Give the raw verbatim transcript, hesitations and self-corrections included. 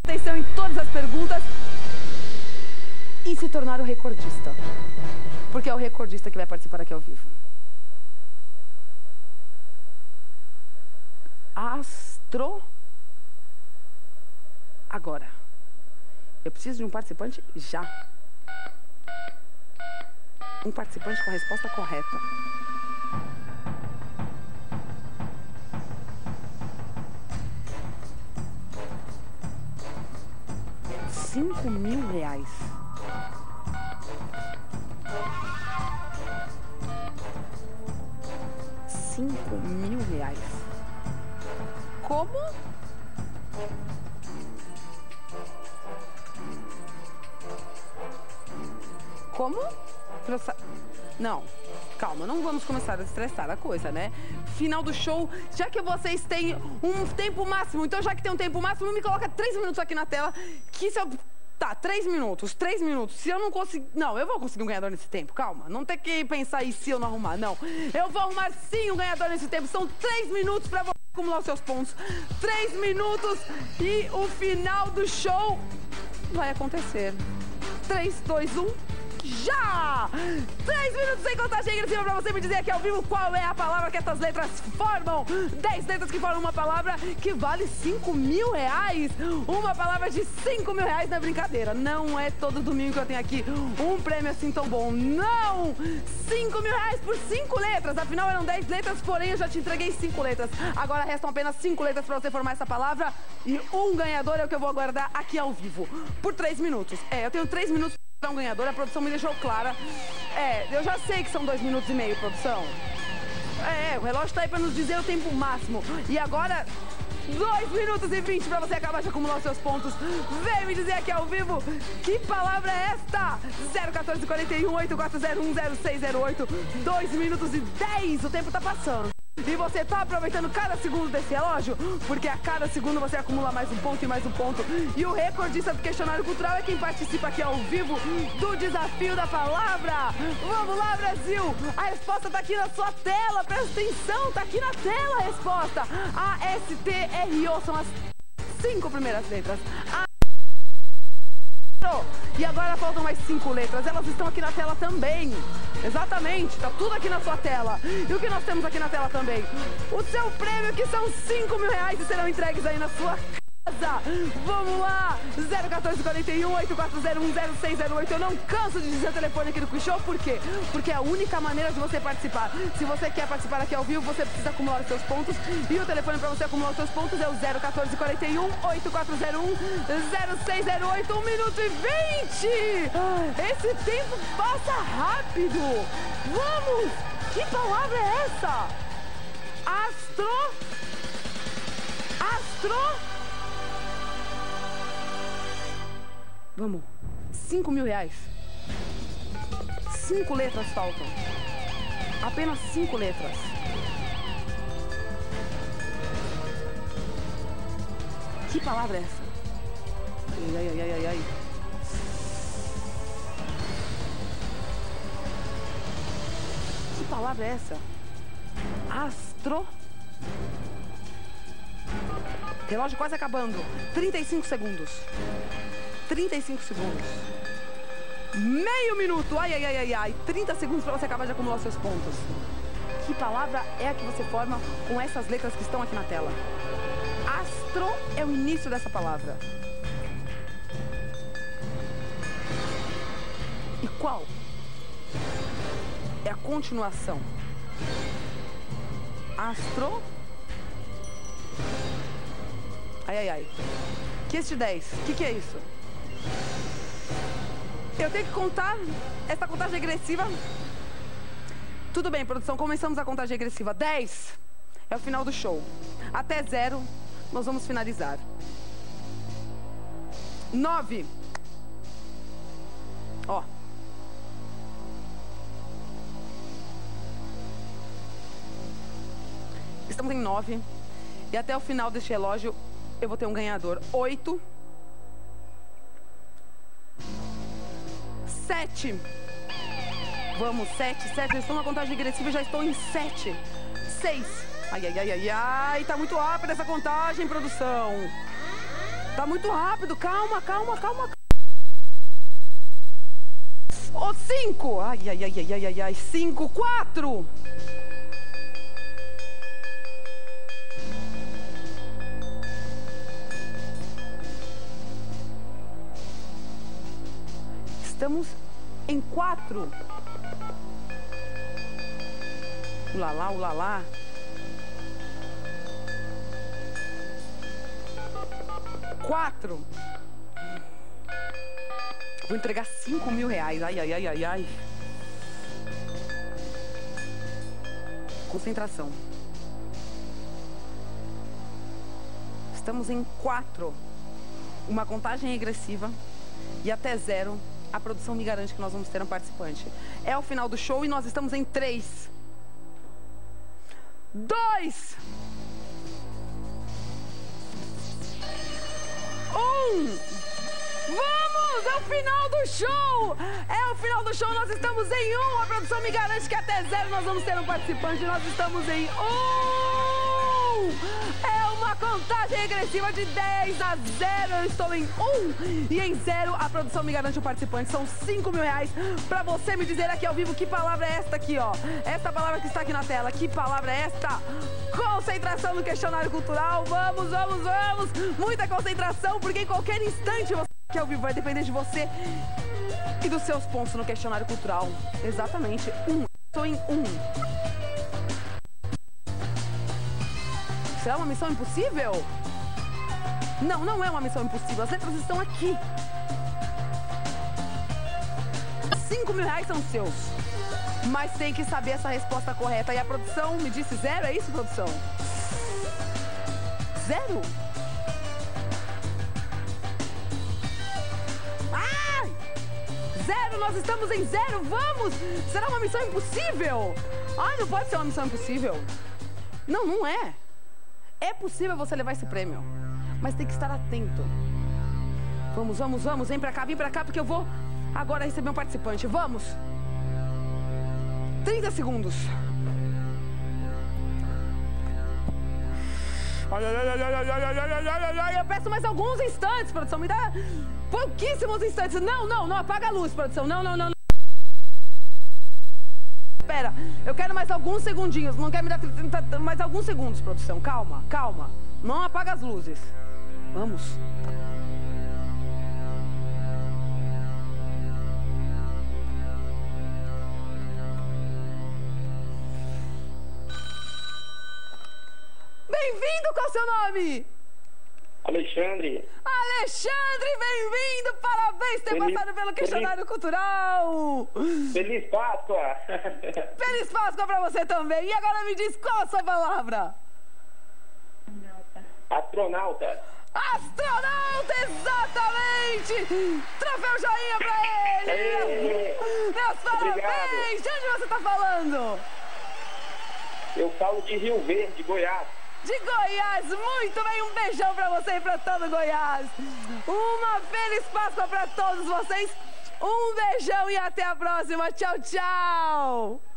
atenção em todas as perguntas e se tornar o recordista. Porque é o recordista que vai participar aqui ao vivo. Astro. Agora. Eu preciso de um participante já. Um participante com a resposta correta. Cinco mil reais. Cinco mil reais. Como? Como? Não, calma, não vamos começar a estressar a coisa, né? Final do show, já que vocês têm um tempo máximo, então já que tem um tempo máximo, me coloca três minutos aqui na tela, que se eu... Tá, três minutos, três minutos. Se eu não conseguir... Não, eu vou conseguir um ganhador nesse tempo, calma. Não tem que pensar em se eu não arrumar, não. Eu vou arrumar sim um ganhador nesse tempo. São três minutos pra você acumular os seus pontos. Três minutos e o final do show vai acontecer. Três, dois, um... Já! Três minutos sem contagem regressiva pra você me dizer aqui ao vivo qual é a palavra que essas letras formam. Dez letras que formam uma palavra que vale cinco mil reais. Uma palavra de cinco mil reais não é brincadeira. Não é todo domingo que eu tenho aqui um prêmio assim tão bom. Não! Cinco mil reais por cinco letras. Afinal eram dez letras, porém eu já te entreguei cinco letras. Agora restam apenas cinco letras pra você formar essa palavra. E um ganhador é o que eu vou aguardar aqui ao vivo. Por três minutos. É, eu tenho três minutos um ganhador, a produção me deixou clara. É, eu já sei que são dois minutos e meio, produção. É, o relógio tá aí pra nos dizer o tempo máximo. E agora, dois minutos e vinte pra você acabar de acumular os seus pontos. Vem me dizer aqui ao vivo, que palavra é esta? zero um quatro quatro um, oito quatro zero um, zero seis zero oito. dois minutos e dez, o tempo tá passando. E você tá aproveitando cada segundo desse relógio? Porque a cada segundo você acumula mais um ponto e mais um ponto. E o recordista do questionário cultural é quem participa aqui ao vivo do desafio da palavra. Vamos lá, Brasil! A resposta tá aqui na sua tela, presta atenção, tá aqui na tela a resposta. A S T R O são as cinco primeiras letras. A E agora faltam mais cinco letras, elas estão aqui na tela também. Exatamente, tá tudo aqui na sua tela. E o que nós temos aqui na tela também? O seu prêmio, que são cinco mil reais e serão entregues aí na sua casa. Vamos lá, zero um quatro quatro um, oito quatro zero um, zero seis zero oito. Eu não canso de dizer o telefone aqui do Quiz Show, por quê? Porque é a única maneira de você participar. Se você quer participar aqui ao vivo, você precisa acumular os seus pontos. E o telefone para você acumular os seus pontos é o zero um quatro quatro um, oito quatro zero um, zero seis zero oito. um minuto e vinte! Esse tempo passa rápido! Vamos! Que palavra é essa? Astro? Astro? Vamos. Cinco mil reais. Cinco letras faltam. Apenas cinco letras. Que palavra é essa? Ai, ai, ai, ai, ai. Que palavra é essa? Astro? Relógio quase acabando. trinta e cinco segundos. trinta e cinco segundos. Meio minuto. Ai, ai, ai, ai, ai. trinta segundos para você acabar de acumular os seus pontos. Que palavra é a que você forma com essas letras que estão aqui na tela? Astro é o início dessa palavra. E qual é a continuação? Astro. Ai, ai, ai. Que este dez? O que, que é isso? Eu tenho que contar essa contagem regressiva. Tudo bem, produção, começamos a contagem regressiva. dez é o final do show. Até zero, nós vamos finalizar. nove. Ó. Estamos em nove. E até o final deste relógio, eu vou ter um ganhador. oito. sete. Vamos, sete, sete. Eu estou na contagem regressiva e já estou em sete. seis. Ai, ai, ai, ai, ai. Tá muito rápida essa contagem, produção. Tá muito rápido. Calma, calma, calma. Ô, oh, cinco. Ai, ai, ai, ai, ai, ai. Cinco, quatro. Estamos em quatro. Ulalá, ulalá. Quatro. Vou entregar cinco mil reais. Ai, ai, ai, ai, ai. Concentração. Estamos em quatro. Uma contagem regressiva. E até zero, a produção me garante que nós vamos ter um participante. É o final do show e nós estamos em três. Dois. Um. Vamos! É o final do show! É o final do show, nós estamos em um. A produção me garante que até zero nós vamos ter um participante. Nós estamos em um. É uma contagem regressiva de dez a zero. Eu estou em um. E em zero, a produção me garante um participante. São cinco mil reais pra você me dizer aqui ao vivo que palavra é esta aqui, ó. Esta palavra que está aqui na tela. Que palavra é esta? Concentração no questionário cultural. Vamos, vamos, vamos. Muita concentração, porque em qualquer instante você que ao vivo vai depender de você e dos seus pontos no questionário cultural. Exatamente. Um. Estou em um. Será uma missão impossível? Não, não é uma missão impossível. As letras estão aqui. Cinco mil reais são seus. Mas tem que saber essa resposta correta. E a produção me disse zero, é isso, produção? Zero? Ah! Zero, nós estamos em zero, vamos! Será uma missão impossível? Ai, não pode ser uma missão impossível. Não, não é. É possível você levar esse prêmio, mas tem que estar atento. Vamos, vamos, vamos, vem pra cá, vem pra cá, porque eu vou agora receber um participante. Vamos! trinta segundos. Eu peço mais alguns instantes, produção. Me dá pouquíssimos instantes. Não, não, não apaga a luz, produção. Não, não, não. não. Espera, eu quero mais alguns segundinhos. Não quer me dar trinta, mais alguns segundos, produção. Calma, calma. Não apaga as luzes. Vamos. Bem-vindo, qual é o seu nome? Alexandre. Alexandre, bem-vindo, parabéns por ter Feliz, passado pelo questionário feliz, cultural. Feliz Páscoa. Feliz Páscoa pra você também. E agora me diz qual a sua palavra? Astronauta. Astronauta, exatamente! Troféu joinha pra ele! Aê. Meus parabéns! Obrigado. De onde você tá falando? Eu falo de Rio Verde, Goiás. De Goiás, muito bem, um beijão pra você e pra todo Goiás. Uma feliz Páscoa pra todos vocês. Um beijão e até a próxima. Tchau, tchau.